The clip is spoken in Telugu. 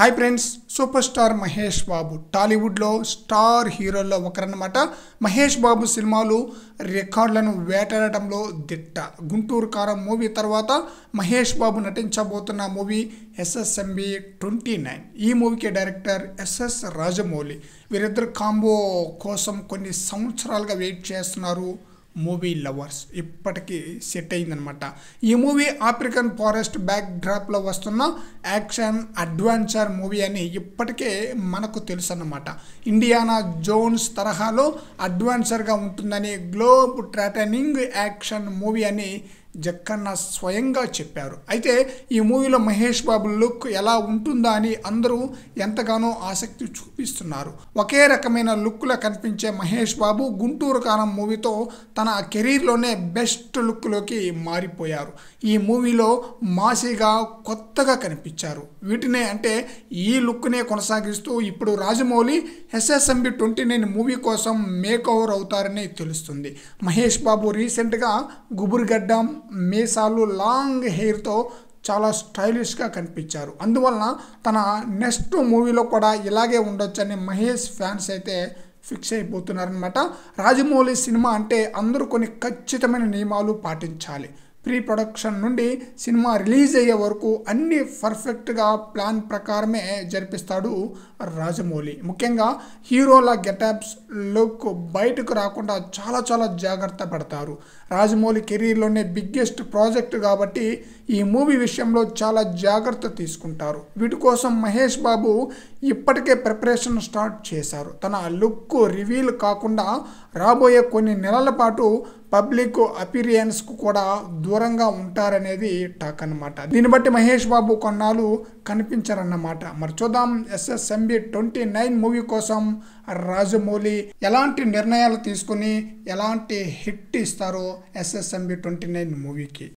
Hi friends, super star Mahesh Babu టాలీవుడ్లో స్టార్ హీరోల్లో ఒకరన్నమాట. మహేష్ బాబు సినిమాలు రికార్డులను వేటాడటంలో దిట్ట. గుంటూరు కారం మూవీ తర్వాత మహేష్ బాబు నటించబోతున్న మూవీ ఎస్ఎస్ఎంబి 29. ఈ మూవీకి డైరెక్టర్ ఎస్ఎస్ రాజమౌళి. వీరిద్దరు కాంబో కోసం కొన్ని సంవత్సరాలుగా వెయిట్ చేస్తున్నారు మూవీ లవర్స్. ఇప్పటికీ సెట్ అయిందనమాట. ఈ మూవీ ఆఫ్రికన్ ఫారెస్ట్ బ్యాక్ డ్రాప్లో వస్తున్న యాక్షన్ అడ్వెంచర్ మూవీ అని ఇప్పటికే మనకు తెలుసు అన్నమాట. ఇండియానా జోన్స్ తరహాలో అడ్వెంచర్గా ఉంటుందని, గ్లోబ్ ట్రాటనింగ్ యాక్షన్ మూవీ అని జక్కన్న స్వయంగా చెప్పారు. అయితే ఈ మూవీలో మహేష్ బాబు లుక్ ఎలా ఉంటుందా అని అందరూ ఎంతగానో ఆసక్తి చూపిస్తున్నారు. ఒకే రకమైన లుక్లో కనిపించే మహేష్ బాబు గుంటూరు కారం మూవీతో తన కెరీర్లోనే బెస్ట్ లుక్లోకి మారిపోయారు. ఈ మూవీలో మాసీగా కొత్తగా కనిపించారు. వీటినే అంటే ఈ లుక్నే కొనసాగిస్తూ ఇప్పుడు రాజమౌళి ఎస్ఎస్ఎంబి 29 మూవీ కోసం మేక్ ఓవర్ అవుతారని తెలుస్తుంది. మహేష్ బాబు రీసెంట్గా గుబురుగడ్డం, మీసాలు, లాంగ్ హెయిర్తో చాలా స్టైలిష్గా కనిపించారు. అందువలన తన నెక్స్ట్ మూవీలో కూడా ఇలాగే ఉండొచ్చని మహేష్ ఫ్యాన్స్ అయితే ఫిక్స్ అయిపోతున్నారనమాట. రాజమౌళి సినిమా అంటే అందరూ కొన్ని ఖచ్చితమైన నియమాలు పాటించాలి. ప్రీ ప్రొడక్షన్ నుండి సినిమా రిలీజ్ అయ్యే వరకు అన్ని పర్ఫెక్ట్గా ప్లాన్ ప్రకారమే జరిపిస్తాడు రాజమౌళి. ముఖ్యంగా హీరోల గెటప్స్, లుక్ బయటకు రాకుండా చాలా జాగ్రత్త పడతారు. రాజమౌళి కెరీర్లోనే బిగ్గెస్ట్ ప్రాజెక్ట్ కాబట్టి ఈ మూవీ విషయంలో చాలా జాగ్రత్త తీసుకుంటారు. వీటి కోసం మహేష్ బాబు ఇప్పటికే ప్రిపరేషన్ స్టార్ట్ చేశారు. తన లుక్ రివీల్ కాకుండా రాబోయే కొన్ని నెలల పాటు పబ్లిక్ అపీరియన్స్కు కూడా దూరంగా ఉంటారనేది టాక్ అన్నమాట. దీన్ని బట్టి మహేష్ బాబు కొన్నాళ్ళు కనిపించారన్నమాట. మరి చూద్దాం ఎస్ఎస్ఎంబి 29 మూవీ కోసం రాజమౌళి ఎలాంటి నిర్ణయాలు తీసుకుని ఎలాంటి హిట్ ఇస్తారో ఎస్ఎస్ఎంబి 29 మూవీకి.